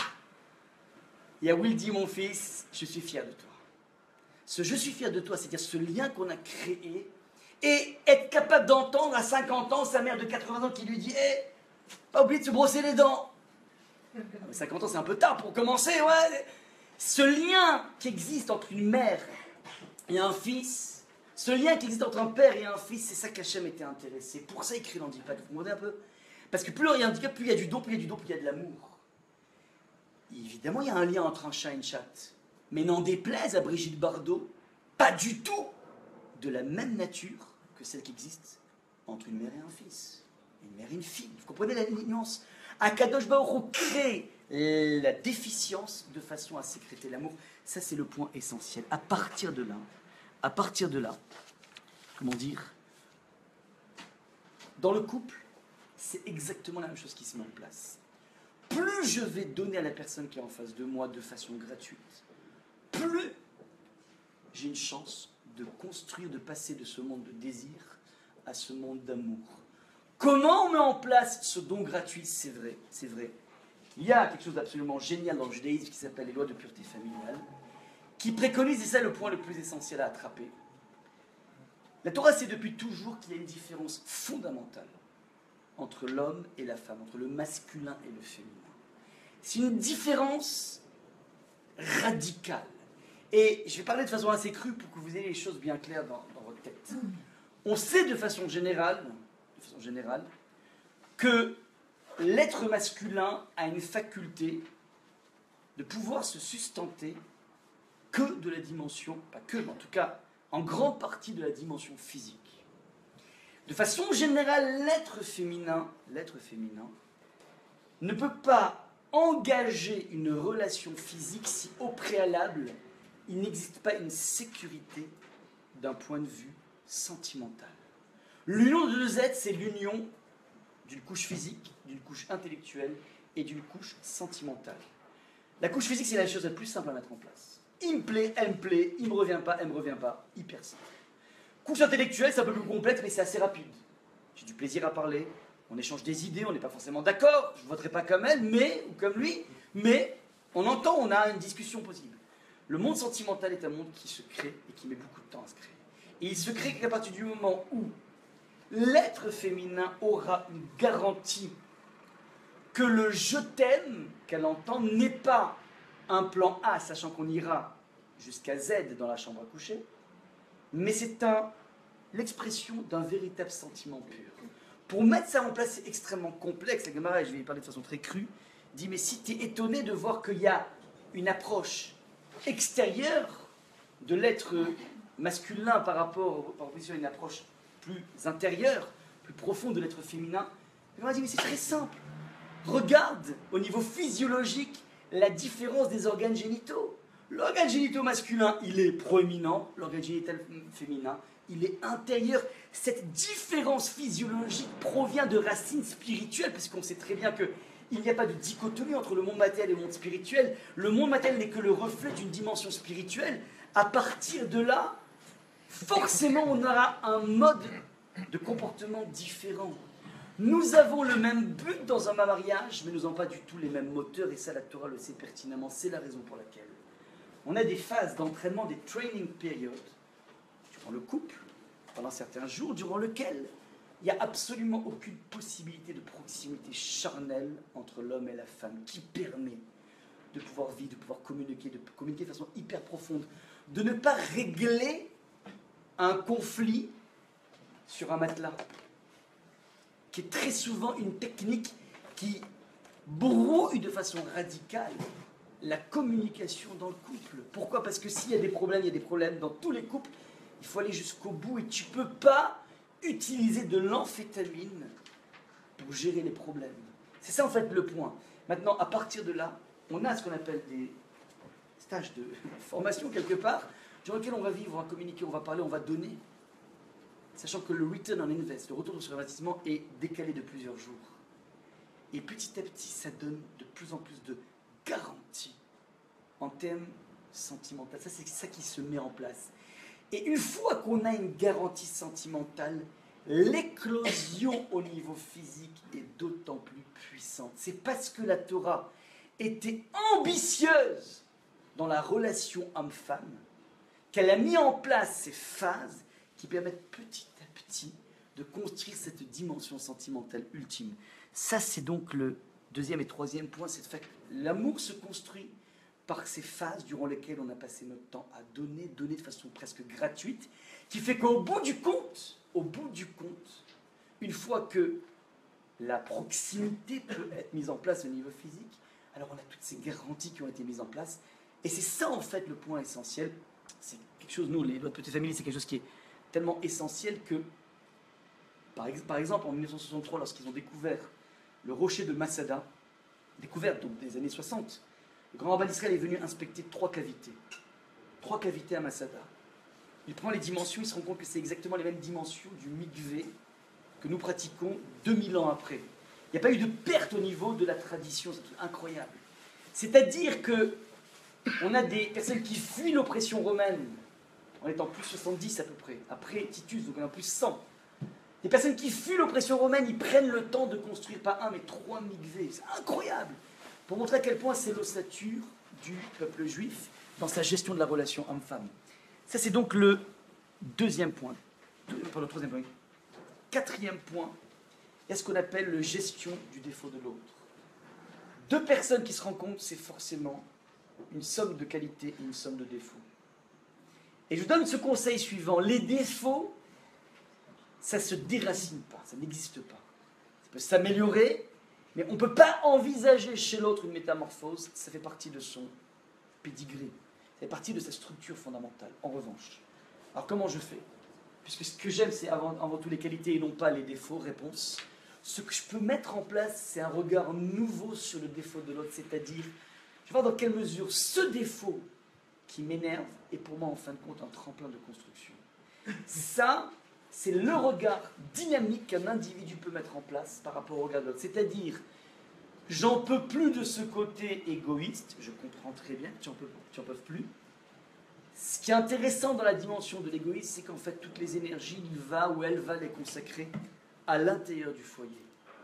Yahweh dit mon fils, je suis fier de toi. » Ce « je suis fier de toi », c'est-à-dire ce lien qu'on a créé, et être capable d'entendre à cinquante ans sa mère de quatre-vingts ans qui lui dit « Hé, pas oublier de se brosser les dents. » cinquante ans, c'est un peu tard pour commencer, ouais. Ce lien qui existe entre une mère et un fils, ce lien qui existe entre un père et un fils, c'est ça qu'Hachem était intéressé. Pour ça, il crée l'handicap. Vous comprenez un peu? Parce que plus il y a un handicap, plus il y a du don, plus il y a du don, plus il y a de l'amour. Évidemment, il y a un lien entre un chat et une chatte. Mais n'en déplaise à Brigitte Bardot, pas du tout de la même nature que celle qui existe entre une mère et un fils. Une mère et une fille. Vous comprenez la nuance? Akadosh Baruch Hu crée la déficience de façon à sécréter l'amour. Ça, c'est le point essentiel. À partir de là, à partir de là, comment dire, dans le couple, c'est exactement la même chose qui se met en place. Plus je vais donner à la personne qui est en face de moi de façon gratuite, plus j'ai une chance de construire, de passer de ce monde de désir à ce monde d'amour. Comment on met en place ce don gratuit? C'est vrai, c'est vrai. Il y a quelque chose d'absolument génial dans le judaïsme qui s'appelle les lois de pureté familiale, qui préconise, et c'est le point le plus essentiel à attraper. La Torah sait depuis toujours qu'il y a une différence fondamentale entre l'homme et la femme, entre le masculin et le féminin. C'est une différence radicale. Et je vais parler de façon assez crue pour que vous ayez les choses bien claires dans, dans votre tête. On sait de façon générale, de façon générale que l'être masculin a une faculté de pouvoir se sustenter que de la dimension, pas que, mais en tout cas, en grande partie de la dimension physique. De façon générale, l'être féminin, l'être féminin ne peut pas engager une relation physique si au préalable, il n'existe pas une sécurité d'un point de vue sentimental. L'union de deux êtres, c'est l'union d'une couche physique, d'une couche intellectuelle et d'une couche sentimentale. La couche physique, c'est la chose la plus simple à mettre en place. Il me plaît, elle me plaît, il me revient pas, elle me revient pas, hyper simple. Couche intellectuelle, c'est un peu plus complexe, mais c'est assez rapide. J'ai du plaisir à parler, on échange des idées, on n'est pas forcément d'accord, je ne voterai pas comme elle, mais, ou comme lui, mais on entend, on a une discussion possible. Le monde sentimental est un monde qui se crée et qui met beaucoup de temps à se créer. Et il se crée qu'à partir du moment où l'être féminin aura une garantie que le « je t'aime » qu'elle entend n'est pas un plan A, sachant qu'on ira jusqu'à Z dans la chambre à coucher, mais c'est un, l'expression d'un véritable sentiment pur. Pour mettre ça en place, c'est extrêmement complexe. La Gemara, et je vais y parler de façon très crue, dit, mais si tu es étonné de voir qu'il y a une approche extérieure de l'être masculin par rapport par opposition à une approche plus intérieure, plus profonde de l'être féminin, la Gemara dit, mais c'est très simple. Regarde au niveau physiologique la différence des organes génitaux. L'organe génital masculin, il est proéminent, l'organe génital féminin, il est intérieur. Cette différence physiologique provient de racines spirituelles, puisqu'on sait très bien qu'il n'y a pas de dichotomie entre le monde matériel et le monde spirituel. Le monde matériel n'est que le reflet d'une dimension spirituelle. À partir de là, forcément, on aura un mode de comportement différent. Nous avons le même but dans un mariage, mais nous n'avons pas du tout les mêmes moteurs, et ça, la Torah le sait pertinemment. C'est la raison pour laquelle on a des phases d'entraînement, des training periods, durant le couple, pendant certains jours, durant lesquels il n'y a absolument aucune possibilité de proximité charnelle entre l'homme et la femme, qui permet de pouvoir vivre, de pouvoir communiquer, de communiquer de façon hyper profonde, de ne pas régler un conflit sur un matelas, qui est très souvent une technique qui brouille de façon radicale la communication dans le couple. Pourquoi? Parce que s'il y a des problèmes, il y a des problèmes dans tous les couples, il faut aller jusqu'au bout, et tu ne peux pas utiliser de l'amphétamine pour gérer les problèmes. C'est ça en fait le point. Maintenant, à partir de là, on a ce qu'on appelle des stages de formation quelque part, durant lequel on va vivre, on va communiquer, on va parler, on va donner, sachant que le return on invest, le retour sur investissement, est décalé de plusieurs jours. Et petit à petit, ça donne de plus en plus de garanties en termes sentimentaux. Ça, c'est ça qui se met en place. Et une fois qu'on a une garantie sentimentale, l'éclosion au niveau physique est d'autant plus puissante. C'est parce que la Torah était ambitieuse dans la relation homme-femme qu'elle a mis en place ces phases qui permettent petit à petit de construire cette dimension sentimentale ultime. Ça, c'est donc le deuxième et troisième point, c'est le fait que l'amour se construit par ces phases durant lesquelles on a passé notre temps à donner, donner de façon presque gratuite, qui fait qu'au bout du compte, au bout du compte, une fois que la proximité peut être mise en place au niveau physique, alors on a toutes ces garanties qui ont été mises en place, et c'est ça en fait le point essentiel. C'est quelque chose, nous, les lois de petite famille, c'est quelque chose qui est tellement essentiel que, par, ex par exemple, en mille neuf cent soixante-trois, lorsqu'ils ont découvert le rocher de Masada, découvert donc des années soixante, le grand rabbin d'Israël est venu inspecter trois cavités. Trois cavités à Masada. Il prend les dimensions, il se rend compte que c'est exactement les mêmes dimensions du mikvé que nous pratiquons deux mille ans après. Il n'y a pas eu de perte au niveau de la tradition, c'est incroyable. C'est-à-dire que on a des personnes qui fuient l'oppression romaine, on est en plus soixante-dix à peu près, après Titus, donc on est en plus cent. Des personnes qui fuient l'oppression romaine, ils prennent le temps de construire pas un, mais trois mikvés. C'est incroyable. Pour montrer à quel point c'est l'ossature du peuple juif dans sa gestion de la relation homme-femme. Ça, c'est donc le deuxième point. Pas le troisième point. Quatrième point, il y a ce qu'on appelle la gestion du défaut de l'autre. Deux personnes qui se rencontrent, c'est forcément une somme de qualité et une somme de défauts. Et je vous donne ce conseil suivant. Les défauts, ça ne se déracine pas, ça n'existe pas. Ça peut s'améliorer, mais on ne peut pas envisager chez l'autre une métamorphose, ça fait partie de son pédigré, ça fait partie de sa structure fondamentale. En revanche, alors comment je fais? Puisque ce que j'aime, c'est avant, avant tout les qualités et non pas les défauts, réponse. Ce que je peux mettre en place, c'est un regard nouveau sur le défaut de l'autre, c'est-à-dire, je vais voir dans quelle mesure ce défaut qui m'énerve est pour moi, en fin de compte, un tremplin de construction. Ça, c'est le regard dynamique qu'un individu peut mettre en place par rapport au regard de l'autre. C'est-à-dire, j'en peux plus de ce côté égoïste, je comprends très bien que tu n'en peux, tu en peux plus. Ce qui est intéressant dans la dimension de l'égoïsme, c'est qu'en fait, toutes les énergies, il va ou elle va les consacrer à l'intérieur du foyer.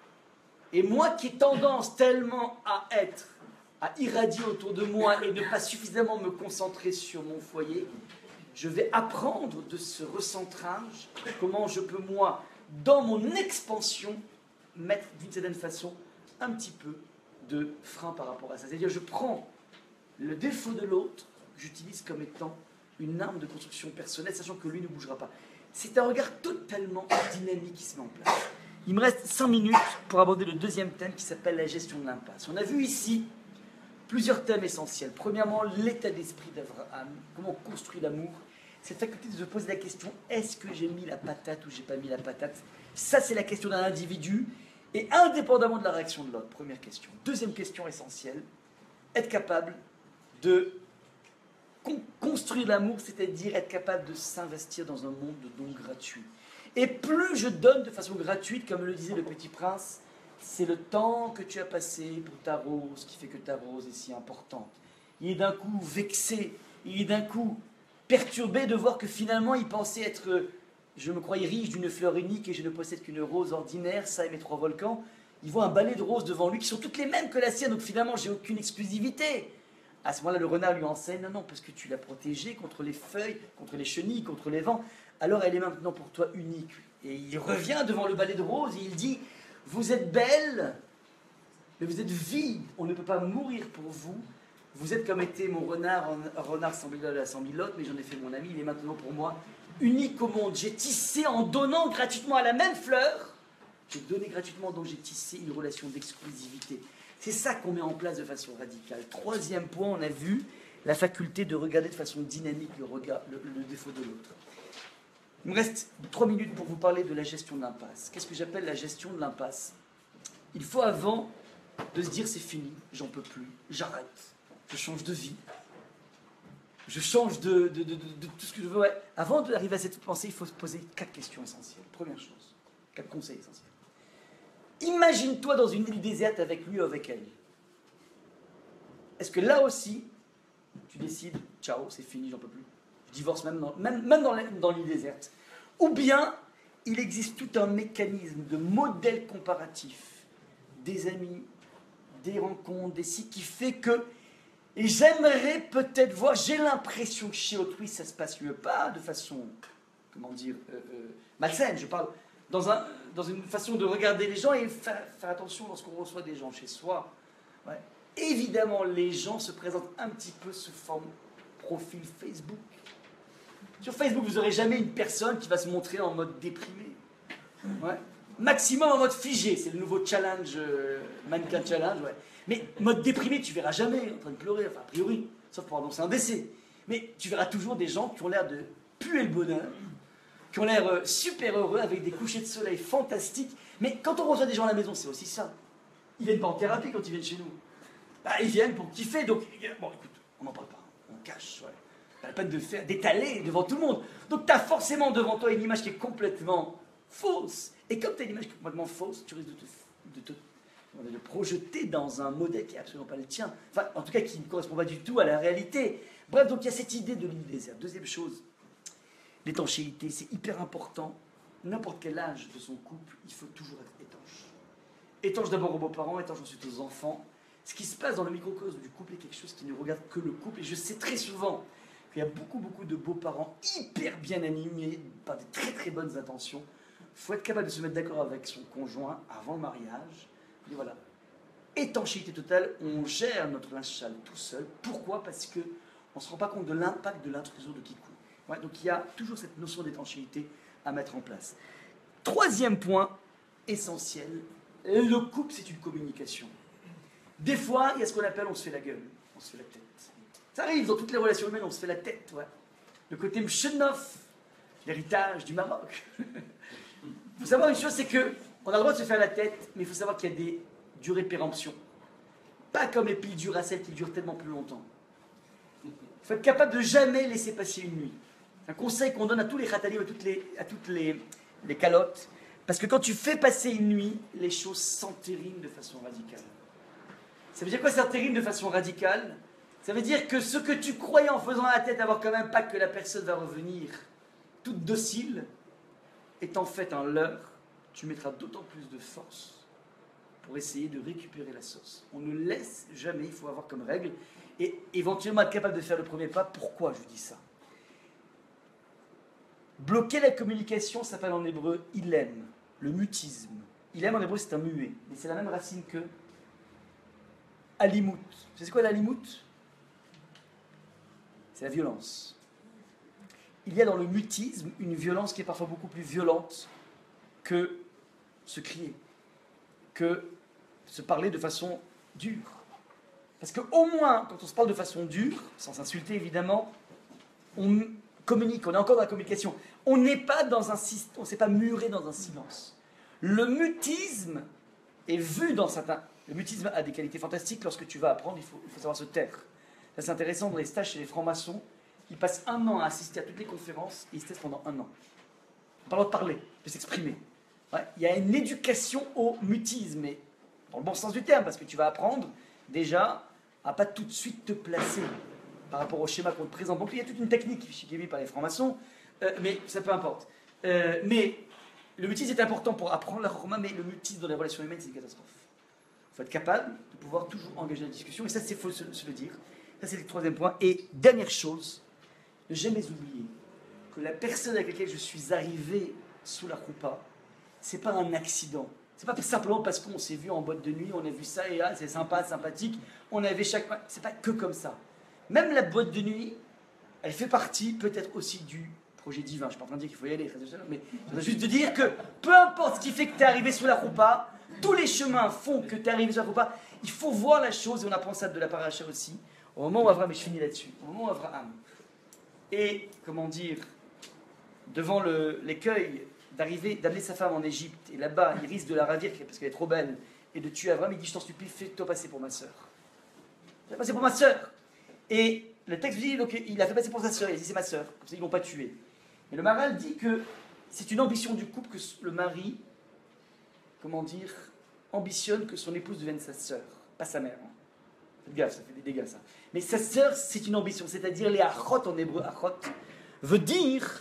Et moi qui ai tendance tellement à être, à irradier autour de moi et ne pas suffisamment me concentrer sur mon foyer, je vais apprendre de ce recentrage, comment je peux, moi, dans mon expansion, mettre d'une certaine façon un petit peu de frein par rapport à ça. C'est-à-dire, je prends le défaut de l'autre, j'utilise comme étant une arme de construction personnelle, sachant que lui ne bougera pas. C'est un regard totalement dynamique qui se met en place. Il me reste cinq minutes pour aborder le deuxième thème qui s'appelle la gestion de l'impasse. On a vu ici plusieurs thèmes essentiels. Premièrement, l'état d'esprit d'Abraham, comment on construit l'amour. Cette faculté de se poser la question, est-ce que j'ai mis la patate ou j'ai pas mis la patate? Ça, c'est la question d'un individu, et indépendamment de la réaction de l'autre. Première question. Deuxième question essentielle, être capable de con construire l'amour, c'est-à-dire être capable de s'investir dans un monde de dons gratuits. Et plus je donne de façon gratuite, comme le disait le Petit Prince, c'est le temps que tu as passé pour ta rose qui fait que ta rose est si importante. Il est d'un coup vexé, il est d'un coup perturbé de voir que finalement il pensait être, je me croyais riche d'une fleur unique et je ne possède qu'une rose ordinaire, ça et mes trois volcans. Il voit un balai de roses devant lui qui sont toutes les mêmes que la sienne, donc finalement j'ai aucune exclusivité. À ce moment-là, le renard lui enseigne, non, non, parce que tu l'as protégée contre les feuilles, contre les chenilles, contre les vents, alors elle est maintenant pour toi unique. Et il revient devant le balai de roses et il dit, vous êtes belle, mais vous êtes vide, on ne peut pas mourir pour vous. Vous êtes comme était mon renard, un renard semblable à cent mille autres, mais j'en ai fait mon ami, il est maintenant pour moi unique au monde. J'ai tissé en donnant gratuitement à la même fleur, j'ai donné gratuitement, donc j'ai tissé une relation d'exclusivité. C'est ça qu'on met en place de façon radicale. Troisième point, on a vu la faculté de regarder de façon dynamique le, regard, le, le défaut de l'autre. Il me reste trois minutes pour vous parler de la gestion de l'impasse. Qu'est-ce que j'appelle la gestion de l'impasse? Il faut avant de se dire c'est fini, j'en peux plus, j'arrête, je change de vie. je change de, de, de, de, de tout ce que je veux. Ouais. Avant d'arriver à cette pensée, il faut se poser quatre questions essentielles. Première chose, quatre conseils essentiels. Imagine-toi dans une île déserte avec lui ou avec elle. Est-ce que là aussi, tu décides, ciao, c'est fini, j'en peux plus. Je divorce même dans, même, même dans l'île déserte. Ou bien, il existe tout un mécanisme de modèle comparatif, des amis, des rencontres, des sites, qui fait que, et j'aimerais peut-être voir, j'ai l'impression que chez autrui, ça se passe mieux, pas de façon, comment dire, euh, euh, malsaine, je parle dans, un, dans une façon de regarder les gens et faire, faire attention lorsqu'on reçoit des gens chez soi. Ouais. Évidemment, les gens se présentent un petit peu sous forme profil Facebook. Sur Facebook, vous n'aurez jamais une personne qui va se montrer en mode déprimé. Ouais. Maximum en mode figé, c'est le nouveau challenge, euh, mannequin challenge. Ouais. Mais mode déprimé, tu verras jamais en train de pleurer, enfin a priori, sauf pour annoncer un décès. Mais tu verras toujours des gens qui ont l'air de puer le bonheur, qui ont l'air euh, super heureux, avec des couchers de soleil fantastiques. Mais quand on reçoit des gens à la maison, c'est aussi ça. Ils viennent pas en thérapie quand ils viennent chez nous. Bah, ils viennent pour kiffer, donc, bon, écoute, on n'en parle pas, on cache, ouais. T'as la peine de faire, d'étaler devant tout le monde. Donc, tu as forcément devant toi une image qui est complètement fausse. Et comme tu as une image qui est complètement fausse, tu risques de te, de te de te projeter dans un modèle qui n'est absolument pas le tien. Enfin, en tout cas, qui ne correspond pas du tout à la réalité. Bref, donc il y a cette idée de l'île déserte. Deuxième chose, l'étanchéité, c'est hyper important. N'importe quel âge de son couple, il faut toujours être étanche. Étanche d'abord aux beaux-parents, étanche ensuite aux enfants. Ce qui se passe dans le microcosme du couple est quelque chose qui ne regarde que le couple. Et je sais très souvent qu'il y a beaucoup, beaucoup de beaux-parents hyper bien animés, par de très, très bonnes intentions. Il faut être capable de se mettre d'accord avec son conjoint avant le mariage. Et voilà. Étanchéité totale, on gère notre linge sale tout seul. Pourquoi? Parce qu'on ne se rend pas compte de l'impact de l'intrusion de quiconque. Ouais, donc il y a toujours cette notion d'étanchéité à mettre en place. Troisième point essentiel, le couple, c'est une communication. Des fois, il y a ce qu'on appelle on se fait la gueule, on se fait la tête. Ça arrive dans toutes les relations humaines, on se fait la tête. Ouais. Le côté Mchenov, l'héritage du Maroc. Il faut savoir une chose, c'est qu'on a le droit de se faire la tête, mais il faut savoir qu'il y a des durées de péremption. Pas comme les piles Duracell qui durent tellement plus longtemps. Il faut être capable de jamais laisser passer une nuit. C'est un conseil qu'on donne à tous les khatalim, à toutes les, à toutes les, les calottes. Parce que quand tu fais passer une nuit, les choses s'entériment de façon radicale. Ça veut dire quoi, s'entériment de façon radicale? Ça veut dire que ce que tu croyais en faisant la tête avoir comme impact que la personne va revenir toute docile, est en fait un leurre, tu mettras d'autant plus de force pour essayer de récupérer la sauce. On ne laisse jamais, il faut avoir comme règle, et éventuellement être capable de faire le premier pas. Pourquoi je dis ça? Bloquer la communication s'appelle en hébreu ilem, le mutisme. Ilem en hébreu c'est un muet, mais c'est la même racine que alimut. Vous savez quoi l'alimut? C'est la violence. Il y a dans le mutisme une violence qui est parfois beaucoup plus violente que se crier, que se parler de façon dure. Parce qu'au moins, quand on se parle de façon dure, sans s'insulter évidemment, on communique, on est encore dans la communication. On n'est pas dans un système, on ne s'est pas muré dans un silence. Le mutisme est vu dans certains... Le mutisme a des qualités fantastiques. Lorsque tu vas apprendre, il faut, il faut savoir se taire. Ça, c'est intéressant dans les stages chez les francs-maçons. Ils passent un an à assister à toutes les conférences et ils se taisent pendant un an. On n'a pas le droit de parler, de s'exprimer. Ouais, il y a une éducation au mutisme, mais dans le bon sens du terme, parce que tu vas apprendre déjà à pas tout de suite te placer par rapport au schéma qu'on te présente. Donc il y a toute une technique qui est mise par les francs-maçons, euh, mais ça peu importe. Euh, mais le mutisme est important pour apprendre la romain, mais le mutisme dans les relations humaines, c'est une catastrophe. Il faut être capable de pouvoir toujours engager la discussion, et ça, c'est faut se, se le dire. Ça, c'est le troisième point. Et dernière chose, ne jamais oublier que la personne avec laquelle je suis arrivé sous la roupa, c'est pas un accident. C'est pas simplement parce qu'on s'est vu en boîte de nuit, on a vu ça et ah, c'est sympa, sympathique, on avait chaque... C'est pas que comme ça. Même la boîte de nuit, elle fait partie peut-être aussi du projet divin. Je suis pas en train de dire qu'il faut y aller, mais je veux juste te dire que peu importe ce qui fait que tu es arrivé sous la roupa, tous les chemins font que tu es arrivé sous la roupa. Il faut voir la chose, et on apprend ça de la paracha aussi, au moment où Abraham, et je finis là-dessus, au moment où Abraham et, comment dire, devant l'écueil d'arriver, d'amener sa femme en Égypte, et là-bas, il risque de la ravir parce qu'elle est trop belle, et de tuer Abraham, il dit, je t'en supplie, fais-toi passer pour ma sœur. Fais-toi passer pour ma sœur. Et le texte dit donc, il a fait passer pour sa sœur, il a dit c'est ma sœur, comme ça ils ne l'ont pas tué. Mais le Maharal dit que c'est une ambition du couple que le mari, comment dire, ambitionne que son épouse devienne sa sœur, pas sa mère. Hein. Faites gaffe, ça fait des dégâts ça. Mais sa sœur, c'est une ambition, c'est-à-dire les achot en hébreu, achot, veut dire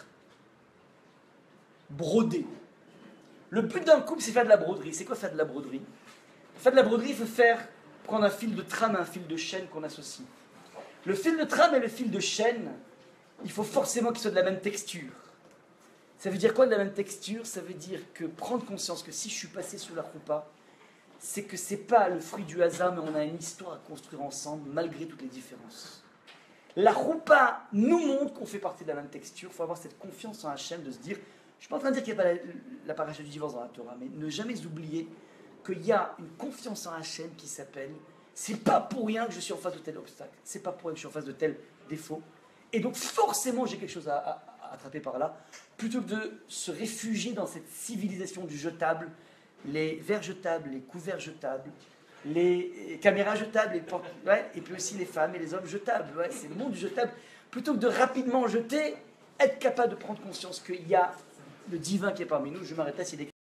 broder. Le but d'un couple, c'est faire de la broderie. C'est quoi faire de la broderie? Faire de la broderie, il faut faire, prendre un fil de trame et un fil de chaîne qu'on associe. Le fil de trame et le fil de chaîne, il faut forcément qu'ils soient de la même texture. Ça veut dire quoi de la même texture? Ça veut dire que prendre conscience que si je suis passé sous la roupa, c'est que c'est pas le fruit du hasard, mais on a une histoire à construire ensemble, malgré toutes les différences. La roupa nous montre qu'on fait partie de la même texture. Il faut avoir cette confiance en Hachem, de se dire, je ne suis pas en train de dire qu'il n'y a pas la, la paracha du divorce dans la Torah, mais ne jamais oublier qu'il y a une confiance en Hachem qui s'appelle, c'est pas pour rien que je suis en face de tel obstacle, c'est pas pour rien que je suis en face de tel défaut, et donc forcément j'ai quelque chose à, à, à attraper par là, plutôt que de se réfugier dans cette civilisation du jetable, les verres jetables, les couverts jetables, les caméras jetables, les portes, ouais, et puis aussi les femmes et les hommes jetables, ouais, c'est le monde du jetable, plutôt que de rapidement jeter, être capable de prendre conscience qu'il y a le divin qui est parmi nous. Je m'arrête là, s'il y a des